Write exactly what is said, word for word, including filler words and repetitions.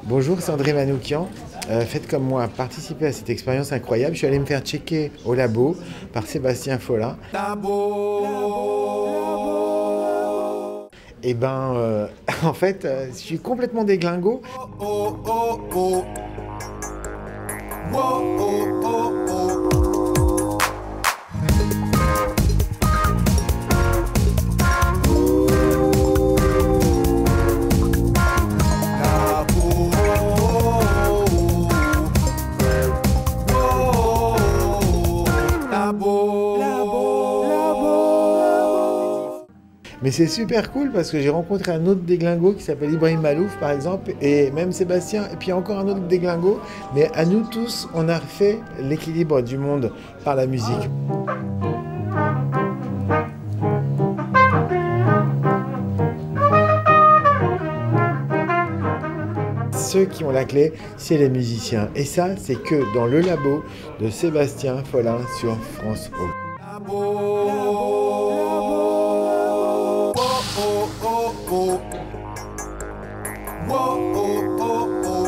Bonjour, c'est André Manoukian. Euh, faites comme moi, participez à cette expérience incroyable. Je suis allé me faire checker au labo par Sébastien Follin. Et ben, euh, en fait, euh, je suis complètement déglingo. Mais c'est super cool parce que j'ai rencontré un autre déglingo qui s'appelle Ibrahim Malouf par exemple, et même Sébastien, et puis encore un autre déglingo. Mais à nous tous, on a fait l'équilibre du monde par la musique. Ceux qui ont la clé, c'est les musiciens. Et ça, c'est que dans le labo de Sébastien Follin sur France O.